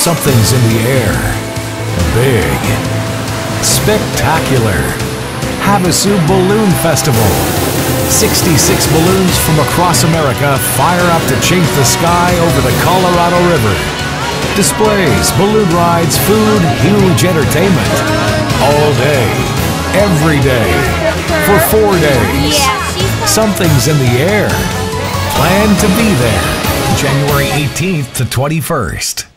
Something's in the air. Big. Spectacular. Havasu Balloon Festival. 66 balloons from across America fire up to chase the sky over the Colorado River. Displays, balloon rides, food, huge entertainment. All day, every day, for 4 days. Something's in the air. Plan to be there. January 18th to 21st.